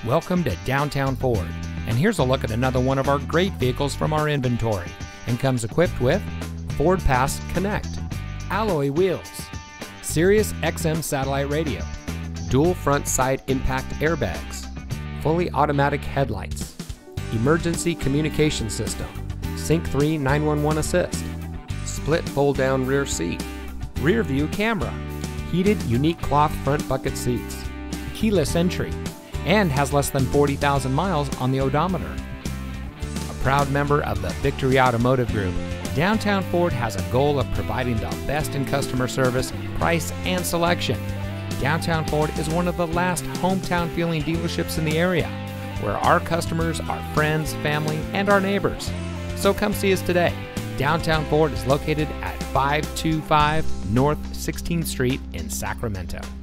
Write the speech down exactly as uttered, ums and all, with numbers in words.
Welcome to Downtown Ford, and here's a look at another one of our great vehicles from our inventory, and comes equipped with Ford Pass Connect, alloy wheels, Sirius X M satellite radio, dual front side impact airbags, fully automatic headlights, emergency communication system, Sync three nine one one assist, split fold down rear seat, rear view camera, heated unique cloth front bucket seats, keyless entry, and has less than forty thousand miles on the odometer. A proud member of the Victory Automotive Group, Downtown Ford has a goal of providing the best in customer service, price, and selection. Downtown Ford is one of the last hometown feeling dealerships in the area, where our customers are friends, family, and our neighbors. So come see us today. Downtown Ford is located at five two five North sixteenth Street in Sacramento.